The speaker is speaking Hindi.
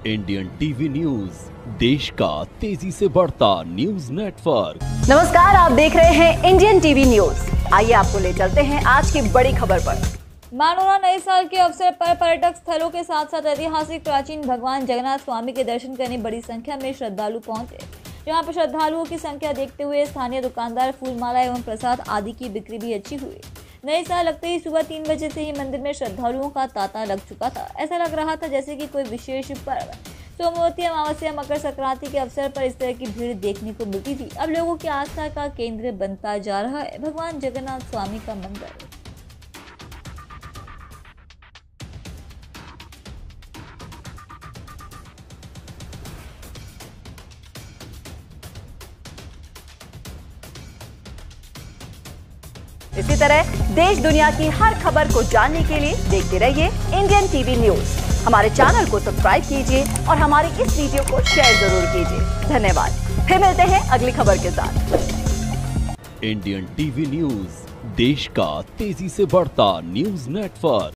इंडियन टीवी न्यूज, देश का तेजी से बढ़ता न्यूज नेटवर्क। नमस्कार, आप देख रहे हैं इंडियन टीवी न्यूज। आइए आपको ले चलते हैं आज की बड़ी खबर पर। मानोरा नए साल के अवसर पर पर्यटक स्थलों के साथ साथ ऐतिहासिक प्राचीन भगवान जगन्नाथ स्वामी के दर्शन करने बड़ी संख्या में श्रद्धालु पहुंचे। जहां पर श्रद्धालुओं की संख्या देखते हुए स्थानीय दुकानदार फूलमाला एवं प्रसाद आदि की बिक्री भी अच्छी हुई। नए साल लगते ही सुबह 3 बजे से ही मंदिर में श्रद्धालुओं का तांता लग चुका था। ऐसा लग रहा था जैसे कि कोई विशेष पर्व सोमवती अमावस्या मकर संक्रांति के अवसर पर इस तरह की भीड़ देखने को मिलती थी। अब लोगों की आस्था का केंद्र बनता जा रहा है भगवान जगन्नाथ स्वामी का मंदिर। इसी तरह देश दुनिया की हर खबर को जानने के लिए देखते रहिए इंडियन टीवी न्यूज। हमारे चैनल को सब्सक्राइब कीजिए और हमारी इस वीडियो को शेयर जरूर कीजिए। धन्यवाद। फिर मिलते हैं अगली खबर के साथ। इंडियन टीवी न्यूज, देश का तेजी से बढ़ता न्यूज नेटवर्क।